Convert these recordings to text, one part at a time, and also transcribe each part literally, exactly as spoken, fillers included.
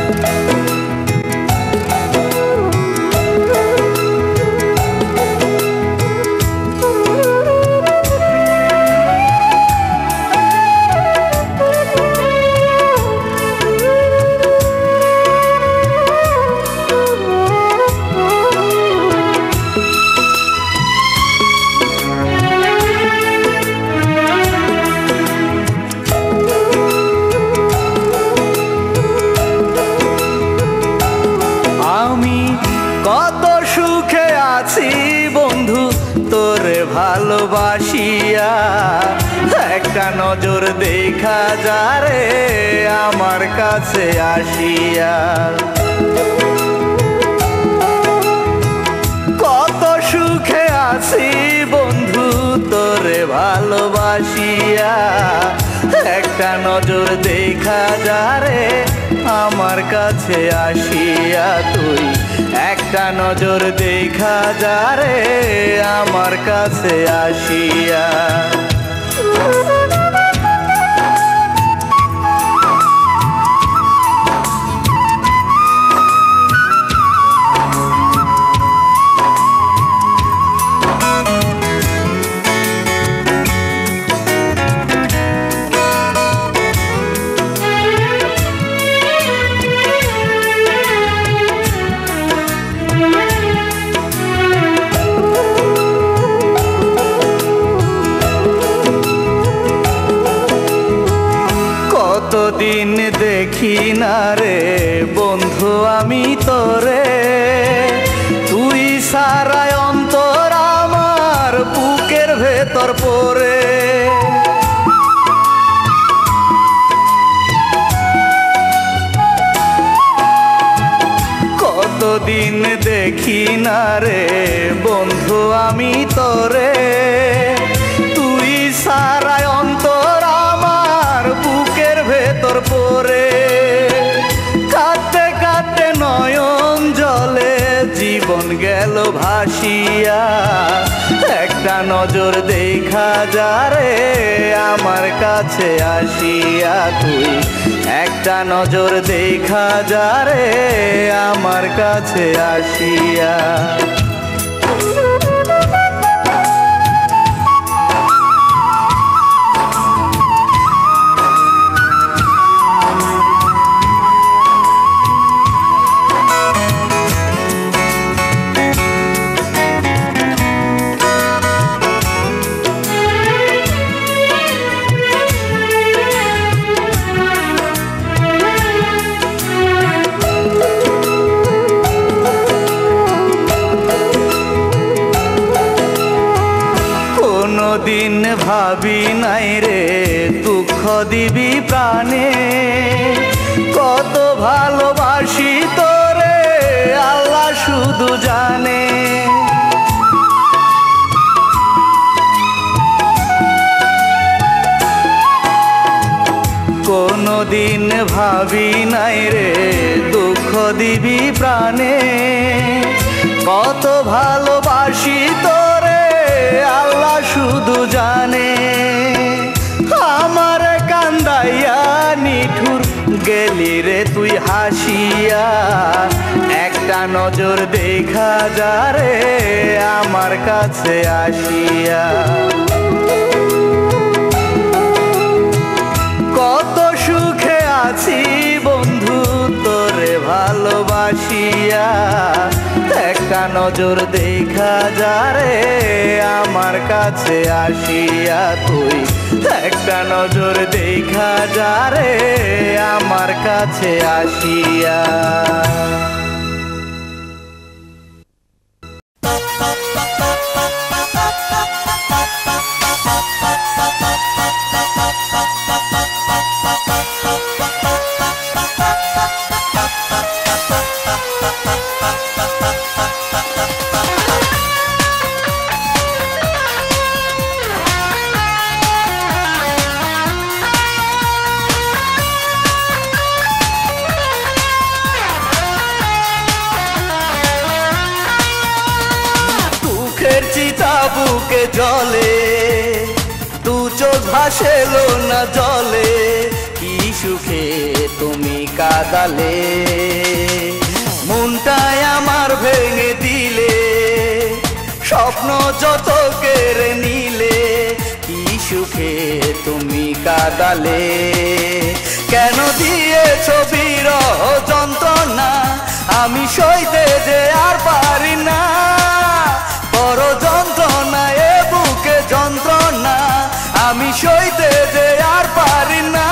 ভালোবাসিয়া একটা নজর দেখা যারে আমার কাছে আসিয়া কত সুখে আছি বন্ধু তোরে ভালোবাসিয়া একটা নজর দেখা যারে আমার কাছে আসিয়া তুই একটা নজর দেখা যারে আমার কাছে আসিয়া কতদিন দেখি না রে বন্ধু আমি তোরে তুই সারা অন্তর আমার বুকের ভেতর পড়ে কতদিন দেখি না রে বন্ধু আমি তোরে তুই সারা অন্তর আমার বুকের ভেতর পড়ে কাঁদতে কাঁদতে নয়ন জলে জীবন গেল ভাসিয়া একটা নজর দেখা যারে আমার কাছে আসিয়া তুই একটা নজর দেখা যারে আমার কাছে আসিয়া দিন ভাবি নাই রে দুঃখ দিবি প্রাণে কত ভালোবাসি তোরে আল্লাহ শুধু জানে কোনো দিন ভাবি নাই রে দুঃখ দিবি প্রাণে কত ভালোবাসি তোরে আল্লাহ শুধু জানে আমার কান্দাইয়া নিঠুর গেলি রে তুই হাসিয়া একটা নজর দেখা যারে আমার কাছে আসিয়া কত সুখে আছি বন্ধু তোরে ভালোবাসিয়া একটা নজর দেখা যারে আমার কাছে আসিয়া তুই একটা নজর দেখা যারে আমার কাছে আসিয়া বুকে জলে দু চোখ ভাসেলো না জলে কি সুখে তুমি কাঁদালে স্বপ্ন যত কেড়ে নিলে কি সুখে তুমি কাঁদালে কেন দিয়েছ বিরহ যন্ত্রণা আমি সইতে যে আর পারি না বড় যন্ত্রণা এ বুকে যন্ত্রণা আমি সইতে যে আর পারি না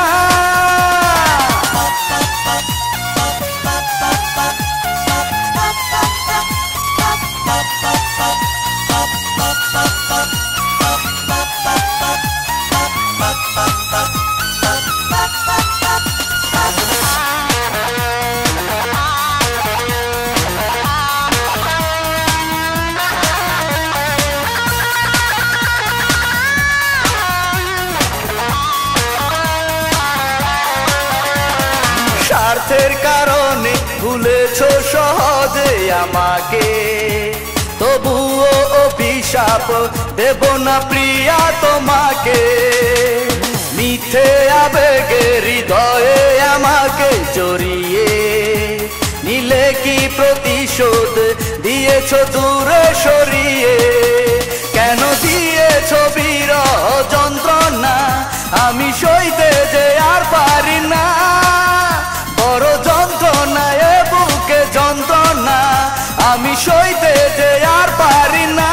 স্বার্থের কারণে ভুলেছো সহজে আমাকে তবুও অভিশাপ দেব না প্রিয়া তোমাকে মিথ্যে আবেগে হৃদয়ে আমাকে জড়িয়ে নিলে কি প্রতিশোধ দিয়েছো দূরে সরিয়ে কেন দিয়েছো বিরহ যন্ত্রণা আমি সইতে যে আর পারি না বড় যন্ত্রণা এ বুকে যন্ত্রণা আমি সইতে যে আর পারি না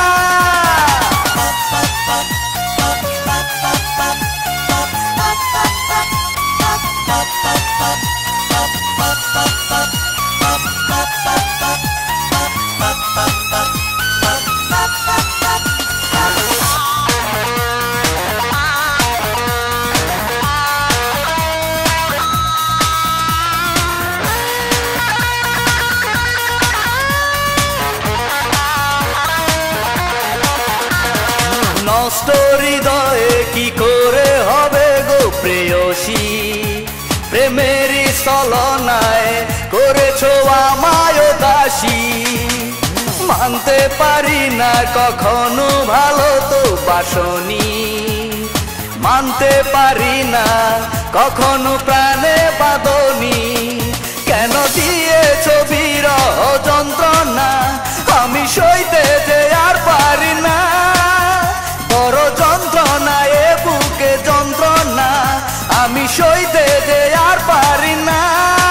নষ্ট হৃদয়ে কি করে হবে গো প্রেয়সী প্রেমেরই ছলনায় করেছো আমায় দাসী মানতে পারি না কখনো ভালো তো বাসনি মানতে পারি না কখনো প্রাণে বাঁধনি কেন দিয়েছো বিরহ যন্ত্রণা আমি সইতে যে আর পারি না বড় যন্ত্রণা এ বুকে যন্ত্রণা আমি সইতে যে আর পারি না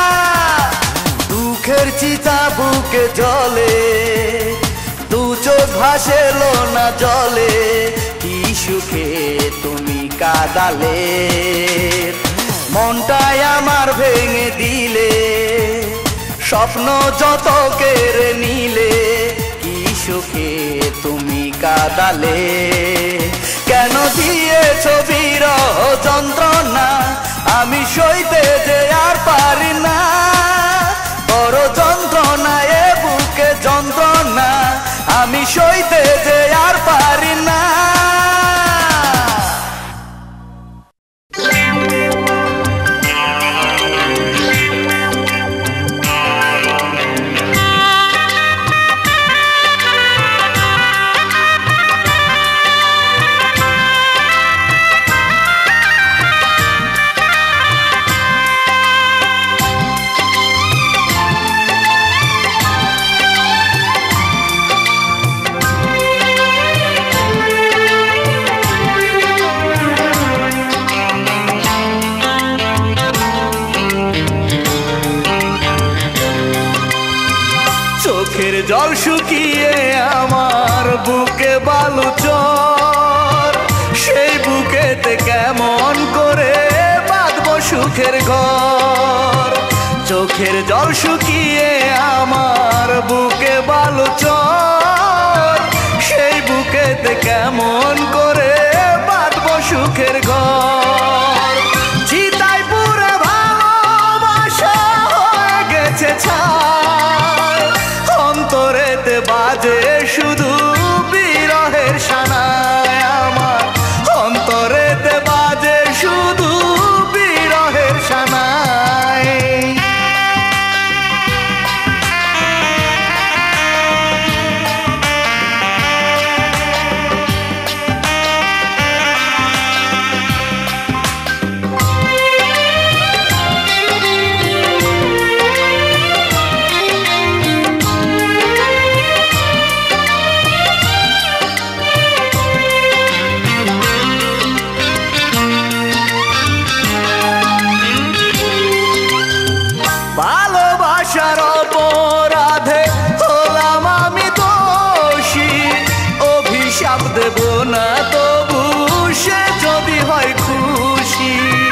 দুঃখের চিতা বুকে জলে দু চোখ ভাসেলো না জলে কি সুখে তুমি কাঁদালে মনটাই আমার ভেঙে দিলে স্বপ্ন যত কেড়ে নিলে কি সুখে তুমি কাঁদালে কেন দিয়েছো বিরহ যন্ত্রণা আমি সইতে যে আর পারি না বড় যন্ত্রণা এ বুকে যন্ত্রণা আমি সইতে যে আর পারি না চোখের জল শুকিয়ে আমার বুকে বালু চর সেই বুকেতে কেমন করে বাঁধবো সুখের ঘর চোখের জল শুকিয়ে আমার বুকে বালু চর সেই বুকেতে কেমন করে বাঁধবো সুখের ঘর চিতায় পুরে ভালোবাসা হয়ে গেছে ছাই অন্তরেতে বাজে শুধু বিরহের শানায় আমার অন্তরেতে বাজে শুধু বিরহের শানায় না তবু সে যদি হয় খুশি।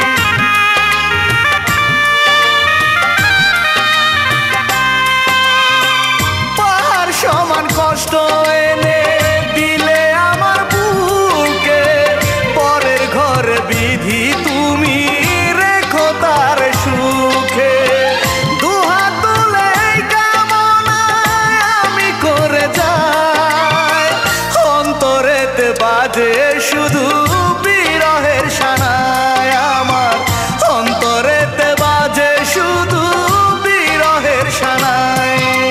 পাহাড় সমান কষ্ট এনে দিলে আমার বুকে, পরের ঘর বিধি তুমি রেখো তার সুখে। দুহাত তুলে কামনায় আমি করে যাই, অন্তরেতে বাজে শুধু বিরহের শানায় আমার, অন্তরেতে বাজে শুধু বিরহের শানায়।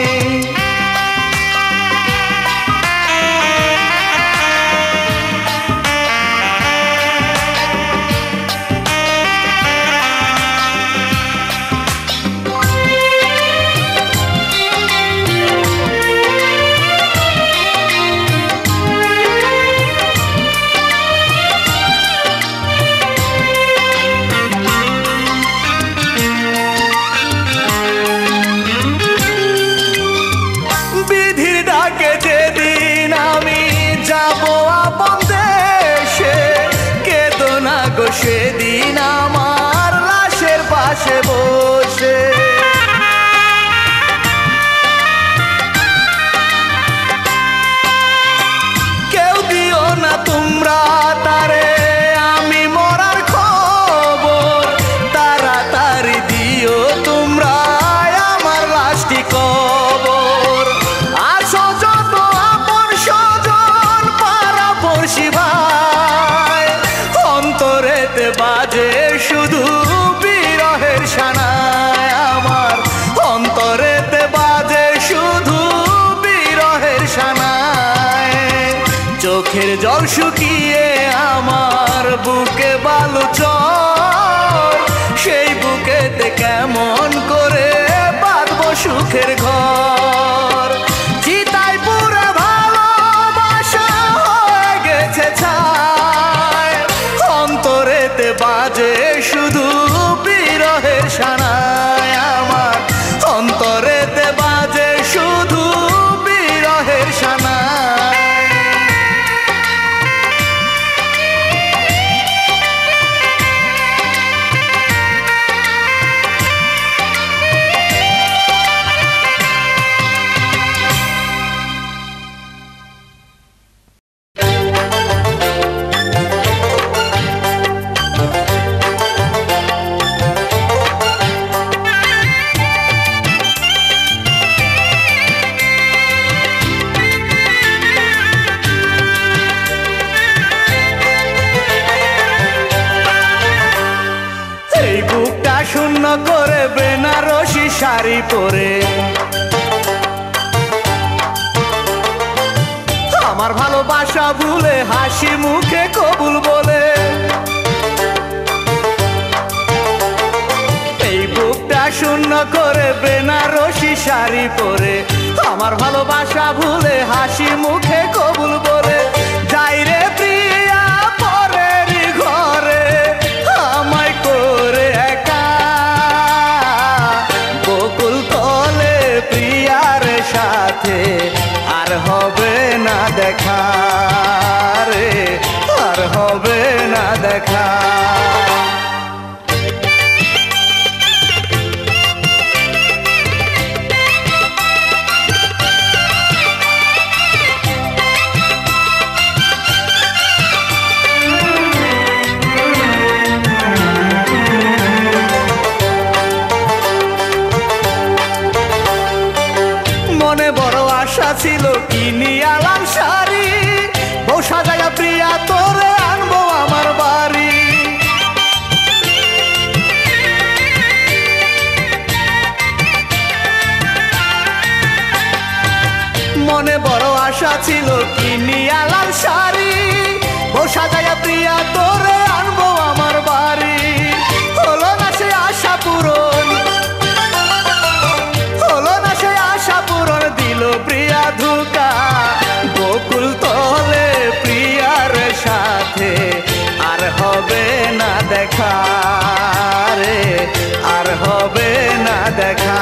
যেদিন আমি যাব আপন দেশে, কেঁদো না গো সেদিন আমার লাশের পাশে বসে। কেউ দিও না তোমরা তারে আমি মরার খবর, তাড়াতাড়ি দিও তোমরা আমার লাশটি কবর। আসো যত আপন স্বজন পাড়া পড়শি ভাই, অন্তরেতে বাজে শুধু বিরহের শানায় আমার, অন্তরেতে বাজে শুধু বিরহের শানায়। চোখের জল শুকিয়ে আমার বুকে বালু চর, সেই বুকেতে কেমন করে বাঁধবো সুখের ঘর। চিতায় পুরে ভালোবাসা হয়ে গেছে ছাই, অন্তরেতে বাজে শুধু বিরহের শানায় আমার, অন্তরেতে বাজে শুধু বিরহের শানায়। শূন্য করে বেনারসি শাড়ি পরে আমার ভালোবাসা ভুলে হাসি মুখে কবুল বলে। এই বুকটা শূন্য করে বেনারসি শাড়ি পরে আমার ভালোবাসা ভুলে হাসি মুখে কবুল বলে। যাই রে প্রিয়া পরের ঘরে আমায় করে একা, বকুল তলে প্রিয়ার সাথে আর হবে না দেখা রে, আর হবে না দেখা। মনে বড় আশা ছিল কিনি আলাম শাড়ি, বউ সাজায়া প্রিয়া তোরে আনবো আমার বাড়ি। মনে বড় আশা ছিল কিনি আলাম শাড়ি, বউ সাজায়া প্রিয়া তোরে আনবো আমার বাড়ি। হলো না সে আশা পূরণ, হলো না সে আশা পূরণ, দিল প্রিয়া ধোঁকা। বকুল তলে প্রিয়ার সাথে আর হবে না দেখা রে, আর হবে না দেখা।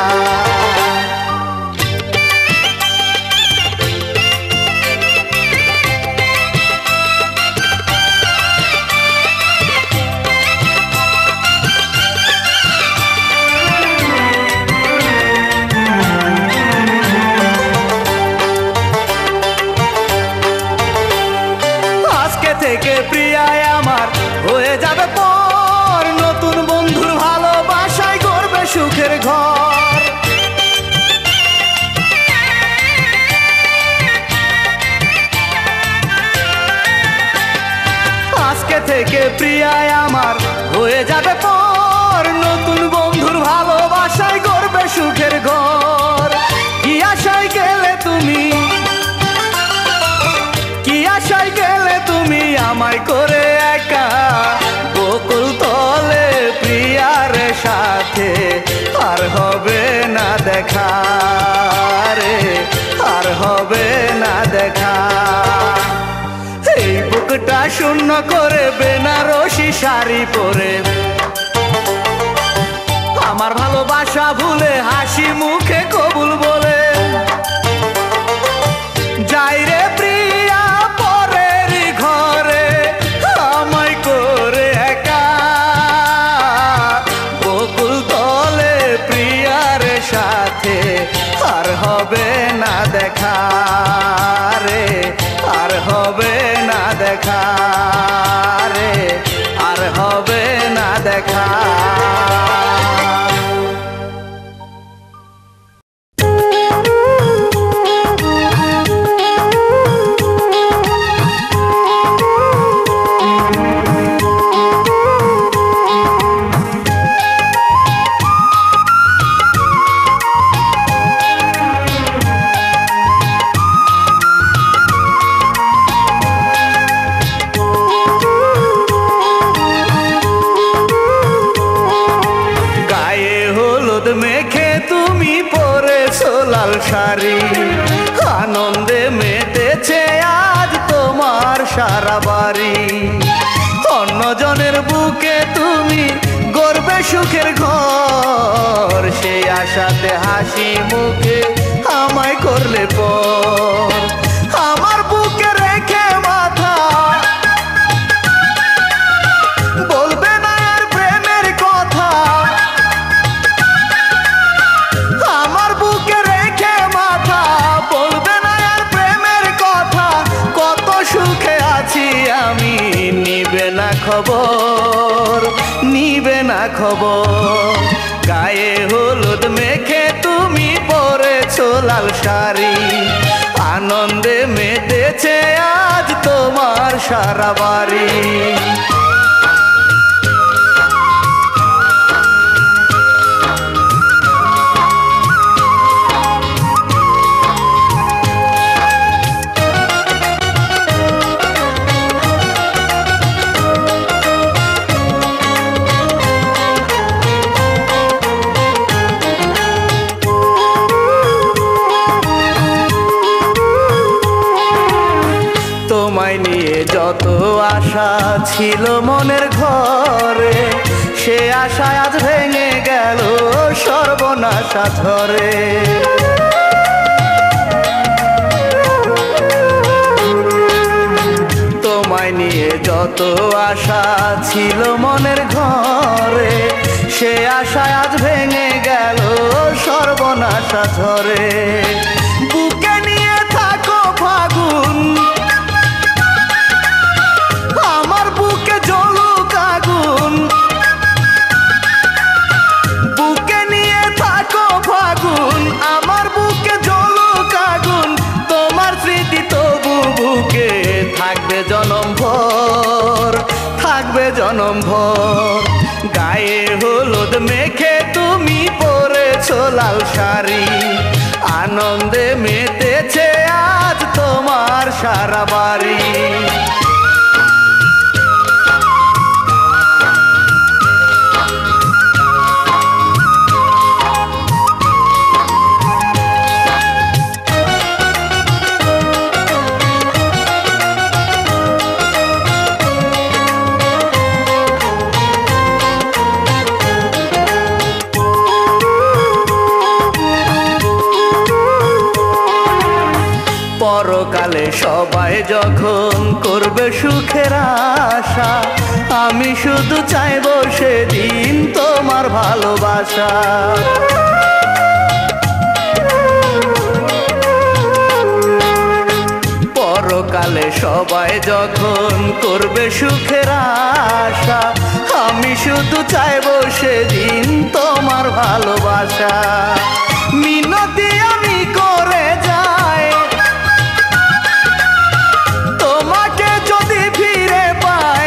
ঘর। আজকে থেকে প্রিয়ায় আমার হয়ে যাবে পর, নতুন বন্ধুর ভালোবাসায় গড়বে সুখের ঘর। কি আশায় গেলে তুমি, কি আশায় গেলে তুমি আমায় করে একা বকুল তলে প্রিয়ার সাথে, আর হবে না দেখা রে, আর হবে না দেখা। এই বুকটা শূন্য করে বেনারসি শাড়ি পরে, আমার ভালোবাসা ভুলে হাসি মুখে কবুল বলে যাই রে প্রিয়া পরের ঘরে আমায় করে একা বকুল তলে প্রিয়ার সাথে, আর হবে না দেখা রে, আর হবে না দেখা রে, আর হবে না দেখা। মেখে তুমি পরেছো লাল শাড়ি, আনন্দে মেতেছে আজ তোমার সারা বাড়ি। অন্যজনের বুকে তুমি গড়বে সুখের ঘর, সেই আশাতে হাসি মুখে আমায় করলে পর। আমার বুকে রেখে মাথা বলবে না আর প্রেমের কথা, আমার বুকে রেখে মাথা বলবে না আর প্রেমের কথা। কত সুখে আছি আমি নিবে না খবর, নিবে না খবর। গায়ে হলুদ মেখে তুমি পরেছো লাল শাড়ি, আনন্দে মেতেছে আজ তোমার সারা বাড়ি। তোমায় নিয়ে যত আশা ছিল মনের ঘরে, সে আশা আজ ভেঙে গেল সর্বনাশা ঝরে। তোমায় নিয়ে যত আশা ছিল মনের ঘরে, সে আশা আজ ভেঙে গেল সর্বনাশা ঝরে। বুকে নিয়ে থাকো ফাগুন, আমার বুকে জ্বলুক আগুন। বুকে নিয়ে থাকো ফাগুন, আমার বুকে জ্বলুক আগুন। তোমার স্মৃতি তবু বুকে থাকবে জনম ভর, থাকবে জনম ভর। গায়ে হলুদ মেখে তুমি পরেছো লাল শাড়ি, আনন্দে মেতেছে আজ তোমার সারা বাড়ি। পরকালে সবাই যখন করবে সুখের আশা, আমি শুধু চাইবো সেদিন তোমার ভালোবাসা। পরকালে সবাই যখন করবে সুখের আশা, আমি শুধু চাইবো সেদিন তোমার ভালোবাসা। মিনতি আমি করে যাই, তোমাকে যদি ফিরে পাই।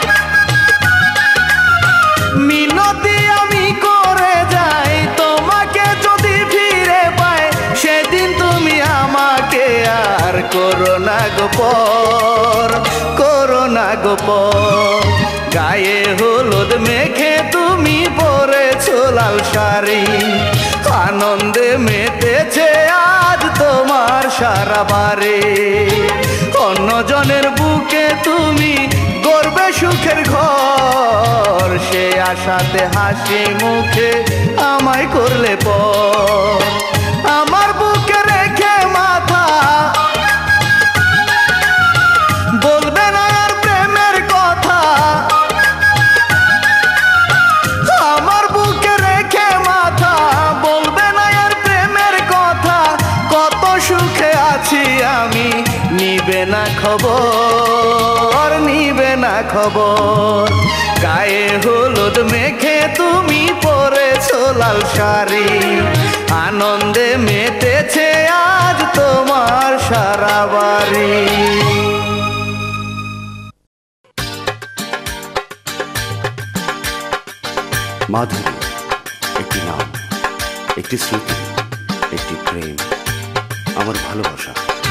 মিনতি আমি করে যাই, তোমাকে যদি ফিরে পাই। সেদিন তুমি আমাকে আর করো না গো পর, করো না গো পর। গায়ে হলুদ মেখে তুমি পরেছো লাল শাড়ি, আনন্দে মেতেছে আজ তোমার সারা বাড়ি। অন্যজনের বুকে তুমি গড়বে সুখের ঘর, সে আশাতে হাসি মুখে আমায় করলে পর। আমার বুকে রেখে মাথা বলবে না আর প্রেমের কথা, আমার বুকে রেখে মাথা বলবে না আর প্রেমের কথা। কত সুখে আছি আমি নিবে না খবর, নিবে না খবর। গায়ে হলুদ মেখে তুমি পরেছো লাল শাড়ি, আনন্দে মেতেছে আজ তোমার সারা বাড়ি। মাধুরী একটি নাম, একটি স্মৃতি, একটি প্রেম, আমার ভালোবাসা।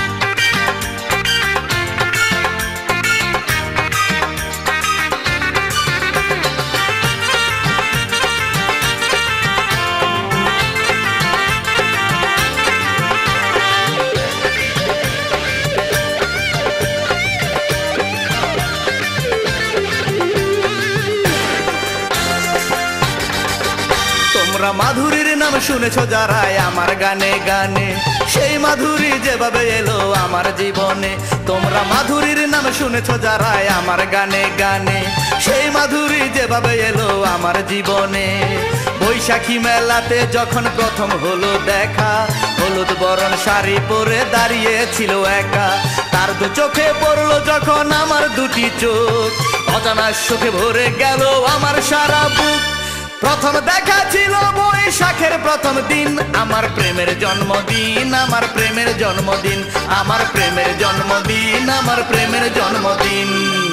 মাধুরীর নাম শুনেছ যারা আমার গানে গানে, সেই মাধুরী যেভাবে এলো আমার জীবনে। তোমরা মাধুরীর নাম শুনেছ যারা আমার গানে গানে, সেই মাধুরী যেভাবে এলো আমার জীবনে। বৈশাখী মেলাতে যখন প্রথম হলো দেখা, হলুদ বরণ শাড়ি পরে দাঁড়িয়েছিল একা। তার দু চোখে পড়লো যখন আমার দুটি চোখ, অজানা সুখে ভরে গেল আমার সারা বুক। প্রথম দেখা ছিল বৈশাখের প্রথম দিন, আমার প্রেমের জন্মদিন, আমার প্রেমের জন্মদিন, আমার প্রেমের জন্মদিন, আমার প্রেমের জন্মদিন।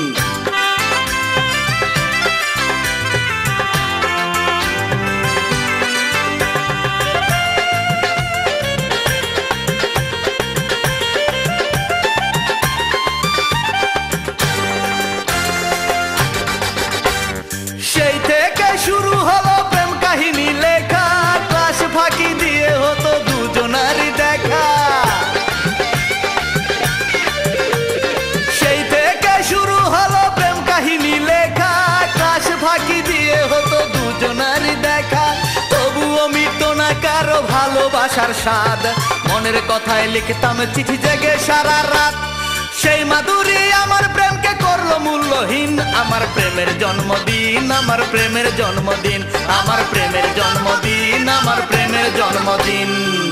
সেই থেকে শুরু হলো প্রেম কাহিনী লেখা, ক্লাস ফাঁকি দিয়ে হতো দুজনারই দেখা। সেই থেকে শুরু হলো প্রেম কাহিনী লেখা, ক্লাস ফাঁকি দিয়ে হতো দুজনারই দেখা। তবুও মিটতো না কারো ভালোবাসার স্বাদ, মনের কথায় লিখতাম চিঠি জেগে সারা রাত। সেই মাধুরী আমার প্রেমকে করলো মূল্যহীন, আমার প্রেমের জন্মদিন, আমার প্রেমের জন্মদিন, আমার প্রেমের জন্মদিন, আমার প্রেমের জন্মদিন।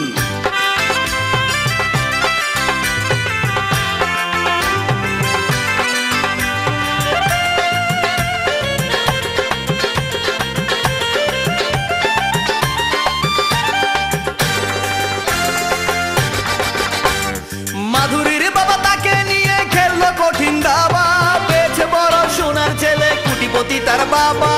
মাধুরীর বাবা তাকে নিয়ে খেললো কঠিন দাবা, পেয়েছে বড় সোনার ছেলে কোটিপতি তার বাবা।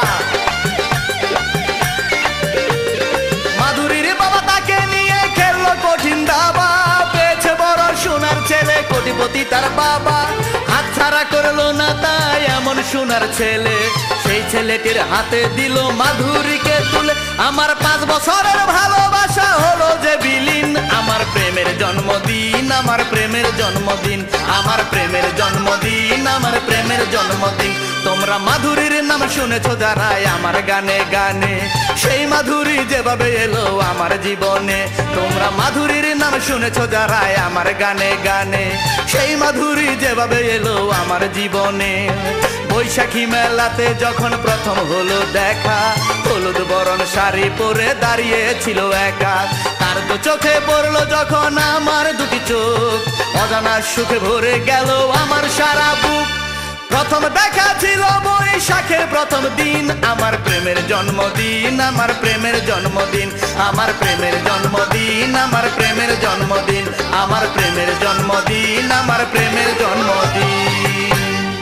মাধুরীর বাবা তাকে নিয়ে খেললো কঠিন দাবা, পেয়েছে বড় সোনার ছেলে কোটিপতি তার বাবা। হাত ছাড়া করলো না তাই এমন সোনার ছেলে, সেই ছেলেটির হাতে দিল মাধুরীকে তুলে। আমার পাঁচ বছরের ভালোবাসা হলো যে বিলীন, আমার প্রেমের জন্মদিন, আমার প্রেমের জন্মদিন, আমার প্রেমের জন্মদিন, আমার প্রেমের জন্মদিন। তোমরা মাধুরীর নাম শুনেছ যারা আমার গানে গানে, সেই মাধুরী যেভাবে এলো আমার জীবনে। তোমরা মাধুরীর নাম শুনেছো যারা আমার গানে গানে, সেই মাধুরী যেভাবে এলো আমার জীবনে। বৈশাখী মেলাতে যখন প্রথম হলো দেখা, হলুদ বরণ শাড়ি পরে দাঁড়িয়েছিল একা। তার তো চোখে পড়লো যখন আমার দুটি চোখ, অজানা সুখে ভরে গেল আমার সারা বুক। প্রথম দেখা ছিল বৈশাখের প্রথম দিন, আমার প্রেমের জন্মদিন, আমার প্রেমের জন্মদিন, আমার প্রেমের জন্মদিন, আমার প্রেমের জন্মদিন, আমার প্রেমের জন্মদিন, আমার প্রেমের জন্মদিন।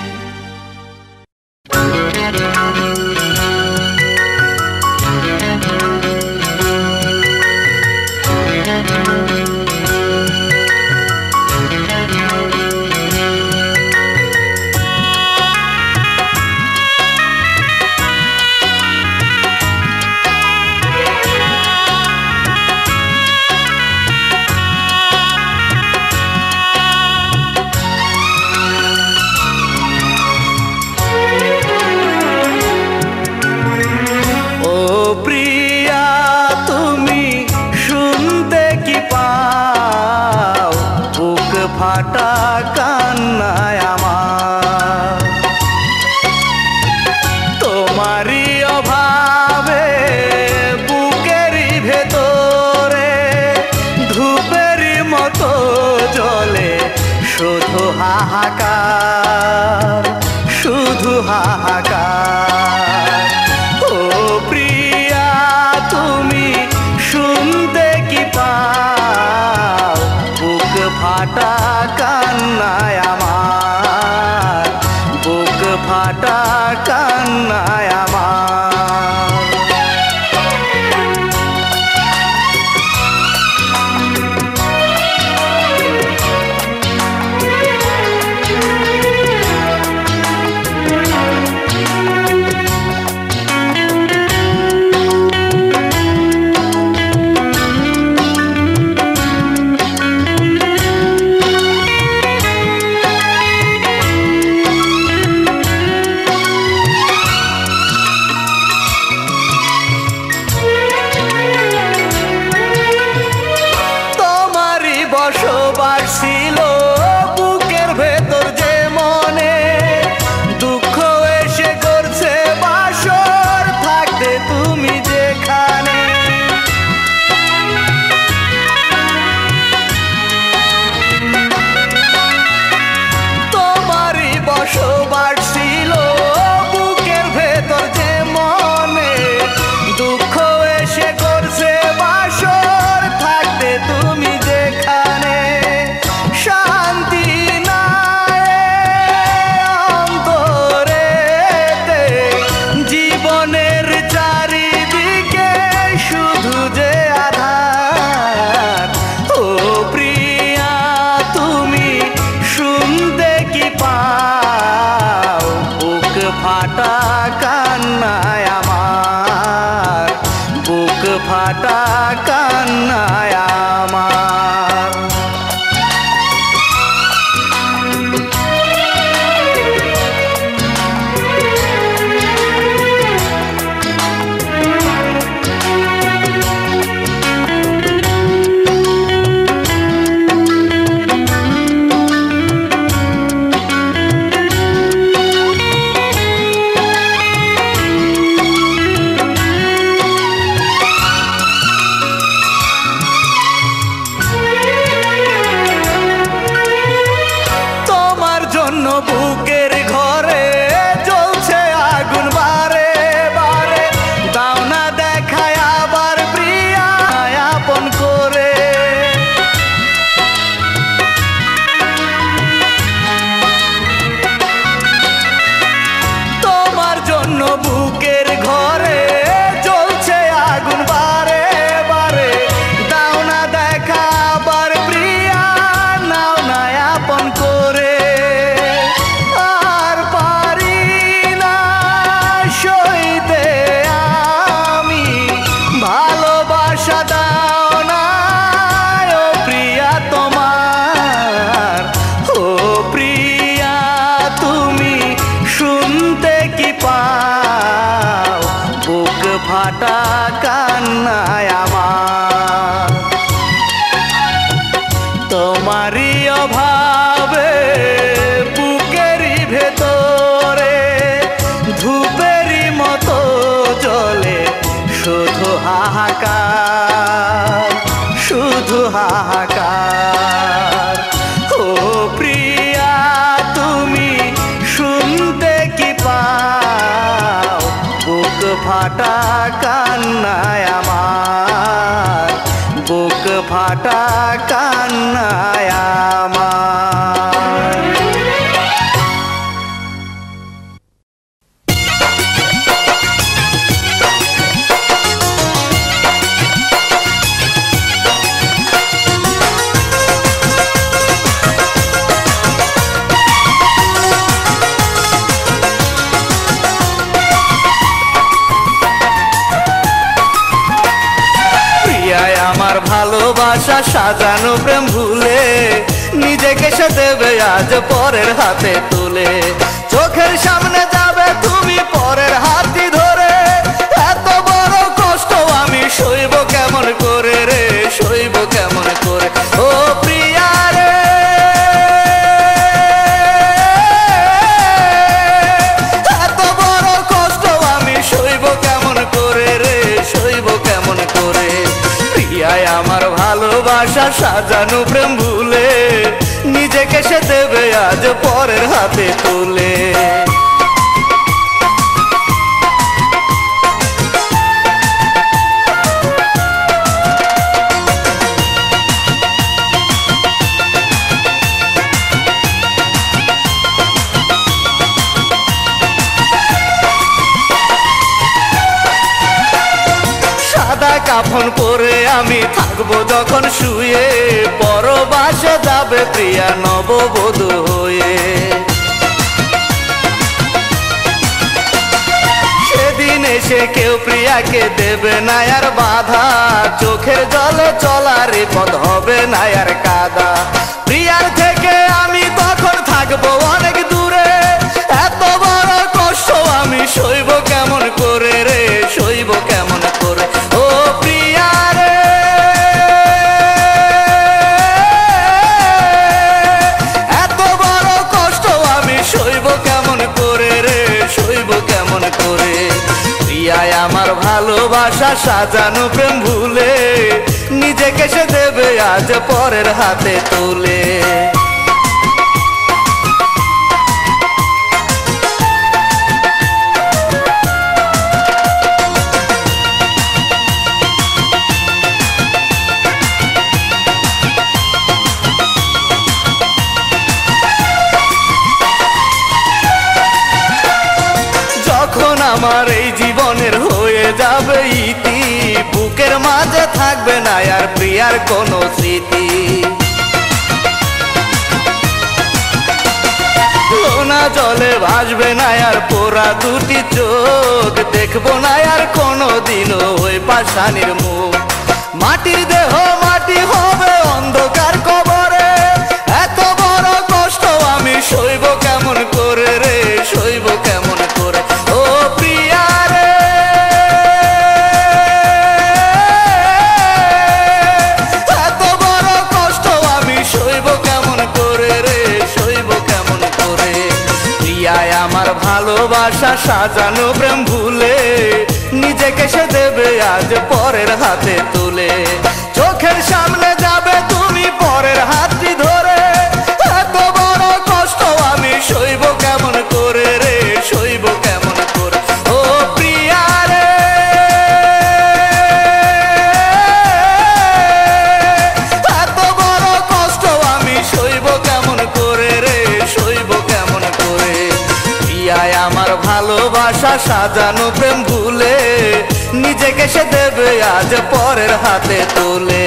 ফাটা কান্নায় আমার, তোমারই অভাবে বুকেরই ভেতরে ধূপেরই মতো জ্বলে শুধু হাহাকার, শুধু হাহাকার। ও প্রিয়া তুমি শুনতে কি পাও, বুক ফাটা কান্নায় আমার, বুক ফাটা কান্নায় আমার। বসবাস ছিল বুকের ভেতর যে মনে, দুঃখ এসে করছে বাসর থাকতে তুমি যেখানে। তোমারই বসবাস ছিল বুকের ভেতর যে মনে, দুঃখ এসে করছে বাসর থাকতে তুমি যেখানে। শান্তি নাই অন্তরেতে, জীবনের চারিদিকে শুধু যে আধার। ও প্রিয়া তুমি শুনতে কি পাও, বুক ফাটা কান্নায় আমার, বুক ফাটা কান্নায় আমার। হাহাকার। ও প্রিয়া তুমি শুনতে কি পাও বুক ফাটা কান্নায় আমার, বুক ফাটা কান্নায় আমার। আমার ভালোবাসা সাজানো প্রেম ভুলে নিজেকে সে দেবে আজ পরের হাতে তুলে। চোখের সামনে যাবে তুমি পরের হাতটি ধরে, এত বড় কষ্ট আমি সইব কেমন করে রে, সইব কেমন করে। ও প্রিয়া রে এত বড় কষ্ট আমি সইব কেমন করে রে, সইব কেমন করে। প্রিয়ায় আমার ভালোবাসা সাজানো প্রেম ভুলে নিজেকে সে দেবে আজ পরের হাতে তুলে। কাফন পরে আমি থাকবো যখন শুয়ে, পরবাসে যাবে প্রিয়া নববধূ হয়ে। সেদিন এসে কেউ প্রিয়াকে দেবে না আর বাধা, চোখের জলে চলার পথ হবে না আর কাদা। প্রিয়ার থেকে আমি তখন থাকবো অনেক দূরে, এত বড় কষ্ট আমি সইব কেমন করে রে, সইব কেমন করে। ও প্রিয়া রে এত বড় কষ্ট আমি সইব কেমন করে রে, সইব কেমন করে। প্রিয়ায় আমার ভালোবাসা সাজানো প্রেম ভুলে নিজেকে সে দেবে আজ পরের হাতে তুলে। আমার এই জীবনের হয়ে যাবে ইতি, বুকের মাঝে থাকবে না আর প্রিয়ার কোনো স্মৃতি। লোনা জলে ভাসবে না আর পোড়া দুটি চোখ, দেখবো না আর কোনো দিনও ওই পাষাণীর মুখ। মাটির দেহ মাটি হবে অন্ধকার কবরে, এত বড় কষ্ট আমি সইব কেমন করে রে, সইব কেমন করে। ও প্রিয়া রে এত বড় কষ্ট আমি সইব কেমন করে রে, সইব কেমন করে। প্রিয়ায় আমার ভালোবাসা সাজানো প্রেম ভুলে নিজেকে সে দেবে আজ পরের হাতে তুলে। চোখের সামনে যাবে তুমি পরের হাতটি ধরে, এত বড় কষ্ট আমি সইব কেমন করে রে, সইব কেমন করে। ও প্রিয়া রে এত বড় কষ্ট আমি সইব কেমন করে রে, সইব কেমন করে। প্রিয়ায় আমার ভালোবাসা সাজানো প্রেম ভুলে নিজেকে সে দেবে আজ পরের হাতে তুলে।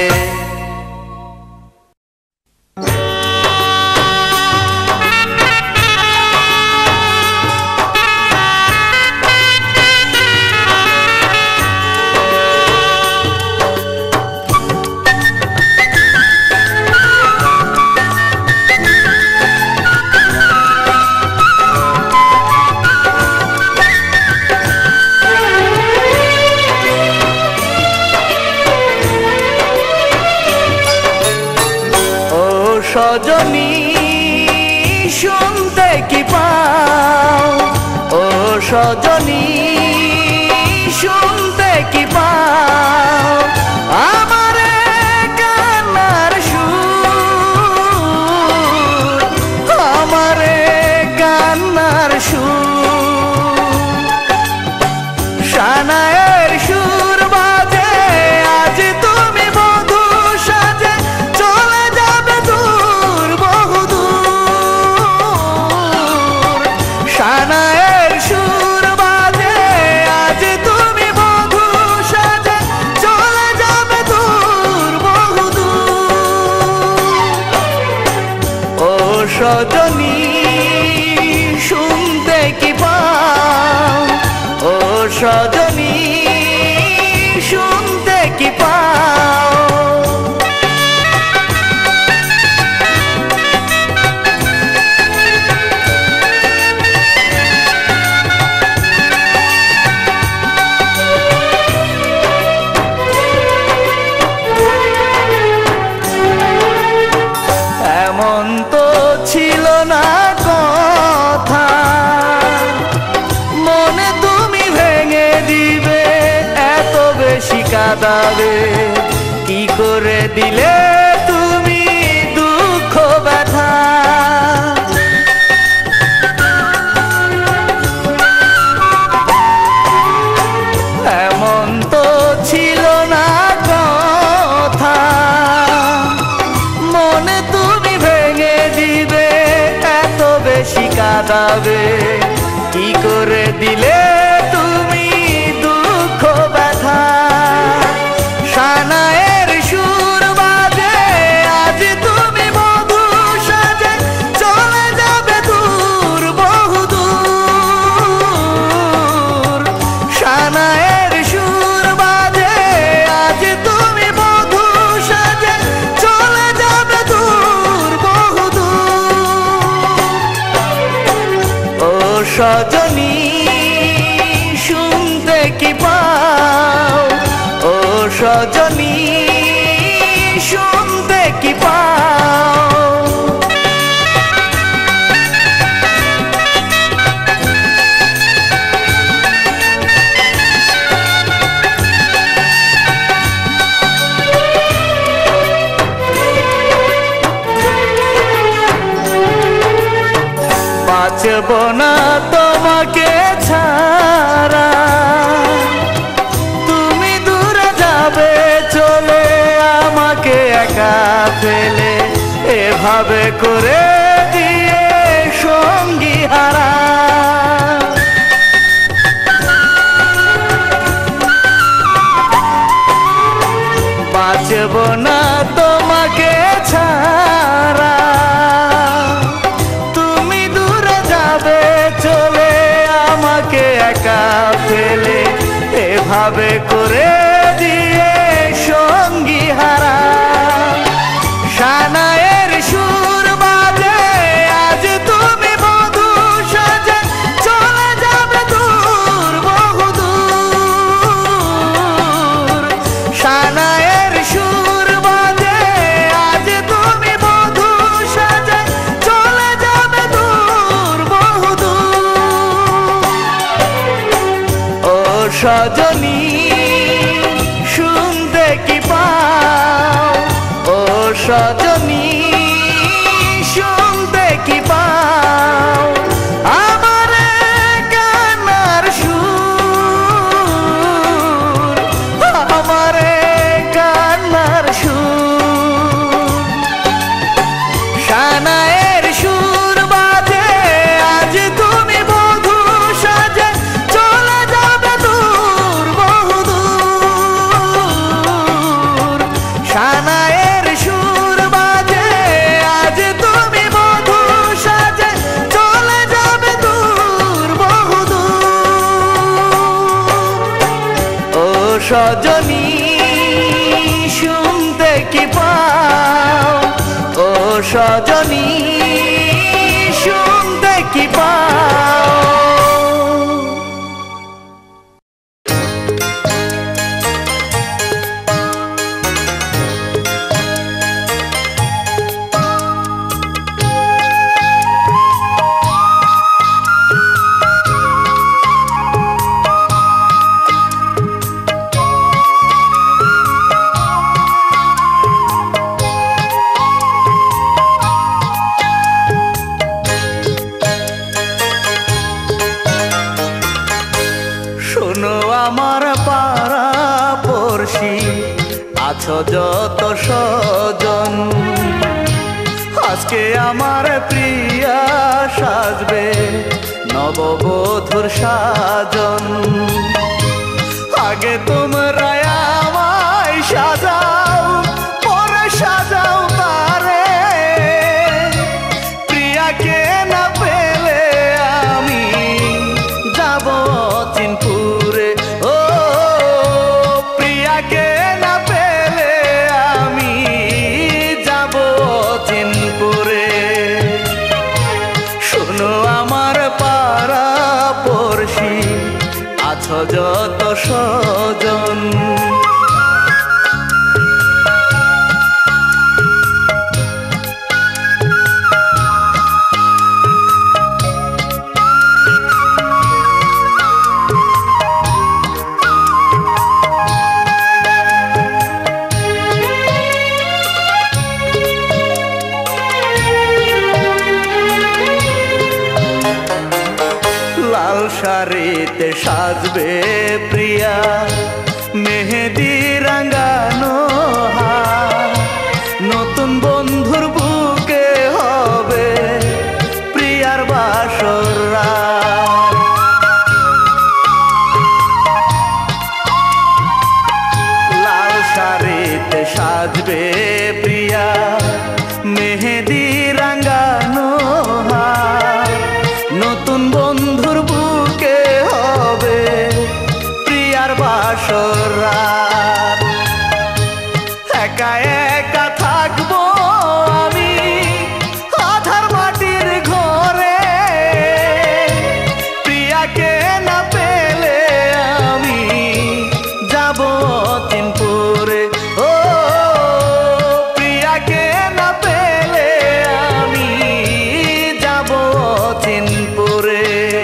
সজনী শুনতে কি পাও, ও সজনী শুনতে কি পাও, আমারে কেন সজনী শুনতে কি পাও, ও সজনী শুনতে কি পাও। এমন তো ছিল না কথা, মনে তুমি ভেঙে দিবে, এত বেশি কাঁদাবে, কি করে দিলে তুমি দুঃখ ব্যথা। এমন তো ছিল না কথা, মনে তুমি ভেঙে দিবে, এত বেশি কাঁদাবে, কি করে দিলে তুমি দুঃখ ব্যথা। সানায়ের সুর বাজে আজ তুমি মধু সাজে, চলে যাবে দূর বহুদূর। সানায়ের সুর বাজে আজ তুমি মধু সাজে, চলে যাবে দূর বহুদূর। ও সজনী শুনতে কি পাও, ও সজনী শুনতে কি পাও। বাঁচব না তোমাকে ছাড়া, তুমি দূরে যাবে চলে আমাকে একা ফেলে, এভাবে করে দিয়ে সঙ্গী হারা। বাঁচব না তোমাকে ছাড়া, তুমি দূরে যাবে চলে আমাকে একা ফেলে, এভাবে করে দিয়ে সঙ্গী হারা। সানায়ের সুর বাজে আজ তুমি মধু সাজে, চলে যাবে দূর বহুদূর। সানায়ের সুর বাজে আজ তুমি মধু সাজে, চলে যাবে দূর বহুদূর। ও সজনী শুনতে কি পাও, ও সজনী শুনতে কি পাও। আমার কান্নার সুর, আমার কান্নার সুর। সানায়ের সুর বাজে আজ তুমি মধু সাজে, চলে যাবে দূর বহুদূর। সানায়ের সুর বাজে আজ তুমি মধু সাজে, চলে যাবে দূর বহুদূর। ও সজনী শুনতে কি পাও, ও সজনী শুনতে কি পাও। আমার পাড়া পড়শি আছো যত সজন, আজকে আমার প্রিয়া সাজবে নববধূর সাজন। আগে তোমরা আমায় সাজাও, পরে সাজাও তারে, প্রিয়া শাড়িতে সাজবে প্রিয়া, মেহেদি রাঙানো হাত, নতুন বন্ধুর বুকে হবে প্রিয়ার বাসর রাত। লাল শাড়িতে সাজবে প্রিয়া, মেহেদি রাঙানো হাত, নতুন বন্ধুর বুকে হবে প্রিয়ার বাসর রাত। একা একা থাকবো আমি আধার মাটির ঘরে, প্রিয়াকে না পেলে আমি যাব অচিনপুরে। ও প্রিয়াকে না পেলে আমি যাব অচিনপুরে।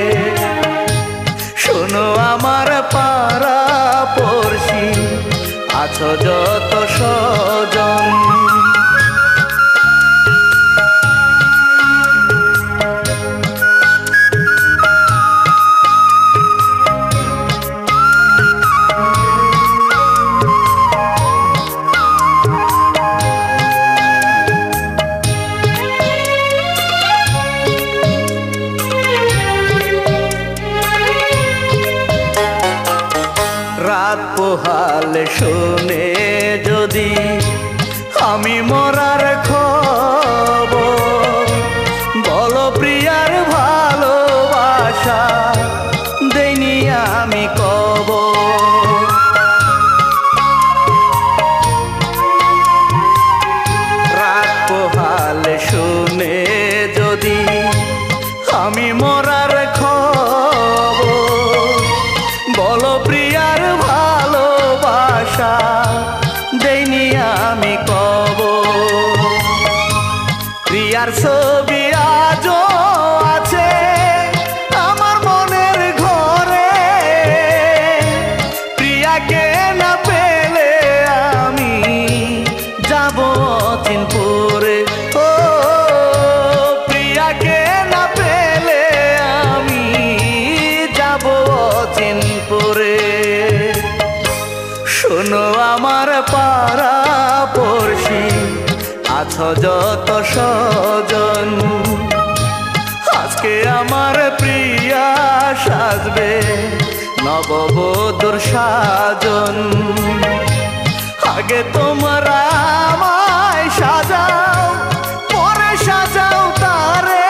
শোনো আমার পাড়া পড়শি, আছো যত স্বজন, রাত পোহালে শুনে যদি আমি মরার খবর, বলো প্রিয়ার ভালোবাসা দেইনি আমি কবর। রাত পোহালে শুনে যদি আমি মরার খবর, বলো প্রিয়ার ভালোবাসা দেইনি আমি কবর। প্রিয়ার ছবি আজও আছে আমার মনের ঘরে, প্রিয়াকে না পেলে আমি যাব অচিনপুরে। ও প্রিয়াকে না পেলে আমি যাব অচিনপুরে। শোনো আমার পাড়া পড়শি, আছো যত স্বজন, আজকে আমার প্রিয়া সাজবে নববধূর সাজন। আগে তোমরা আমায় সাজাও, পরে সাজাও তারে,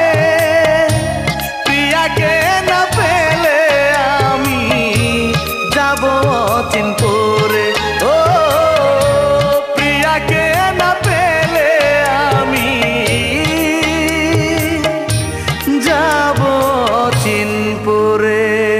প্রিয়াকে না পেলে আমি যাব অচিনপুরে। ও প্রিয়াকে না পেলে আমি যাব অচিনপুরে।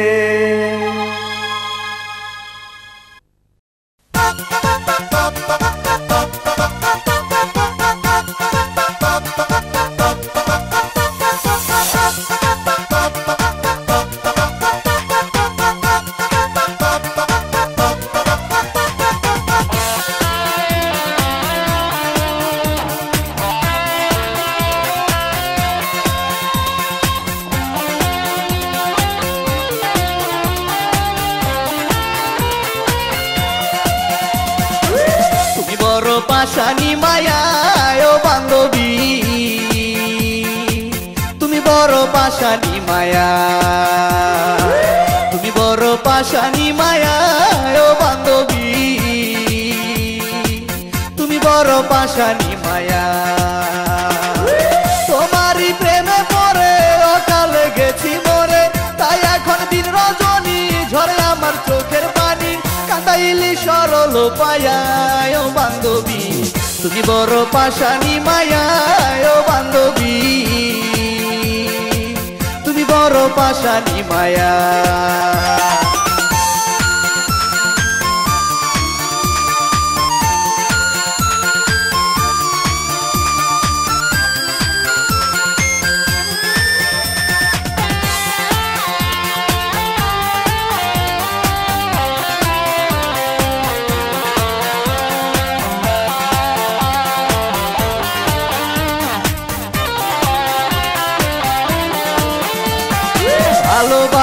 পাশানি মায়া ও বান্ধবী, তুমি বড় পাশানি মায়া, তুমি বড় পাশানি মায়া ও বান্ধবী, তুমি বড় পাশানি মায়া। তোমারই প্রেমে পড়ে অকালে গেছি মরে, তাই এখন দিন রজনী ঝরে আমার চোখের পানি, কাঁদাইলি সরল পায়া ও বান্ধবী, তুমি বড় পাশানি মায়া ও বান্ধবী, তুমি বড় পাশানি মায়া।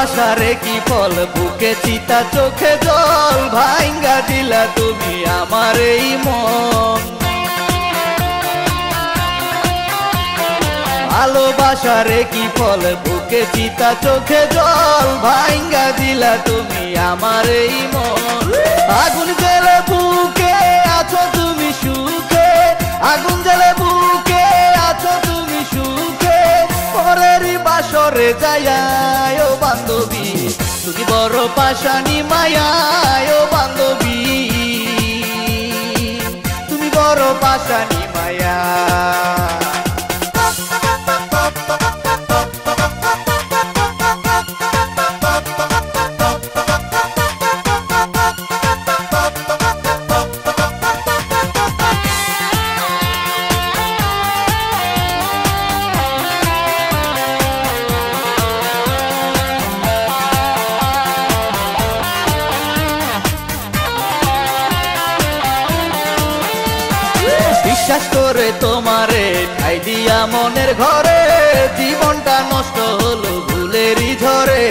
ভালোবাসারে কি ফল বুকে চিতা চোখে জল ভাঙ্গা দিলা তুমি আমার এই মন ভালোবাসারে কি ফল বুকে চিতা চোখে জল ভাঙ্গা দিলা তুমি আমার এই মন আগুন জ্বেলে বুকে আছো তুমি সুখে আগুন জ্বেলে বুকে আছো তুমি সুখে পরেরই বাসরে যাইয়ায় ও বান্ধবী তুমি বড় পাশানি মায়ায় ও বান্ধবী তুমি বড় পাশানি মায়া বিশ্বাস করে তোমারে ঠাই দিয়া মনের ঘরে জীবনটা নষ্ট হলো ভুলেরই ঝরে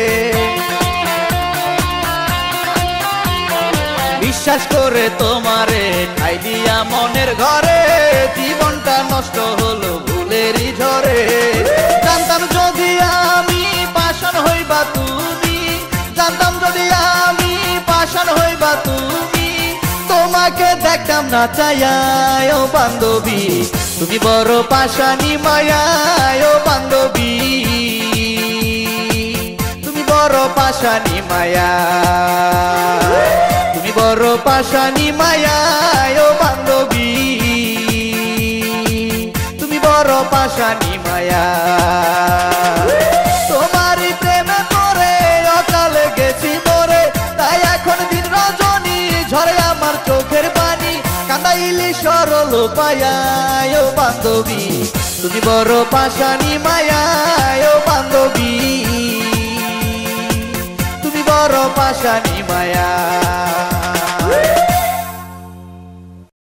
বিশ্বাস করে তোমারে ঠাই দিয়া মনের ঘরে জীবনটা নষ্ট হলো ভুলেরই ঝরে জানতাম যদি আমি পাষাণ হইবা তুমি জানতাম যদি আমি পাষাণ হইবা তুমি তোমাকে দেখতাম না চাইয়ায় ও বান্ধবী তুমি বড় পাশানি মায়ায় ও বান্ধবী তুমি বড় পাশানি মায়া তুমি বড় পাশানি মায়ায় ও বান্ধবী তুমি বড় পাশানি মায়া তোমারই প্রেমে পড়ে অকালে গেছি মরে তাই এখন দিন রজনী ঝরে আমার চোখের পানি কান্দাইলি সরল পায়ায় ও বান্ধবী তুমি বড় পাশানি মায়ায় ও বান্ধবী তুমি বড় পাশানি মায়া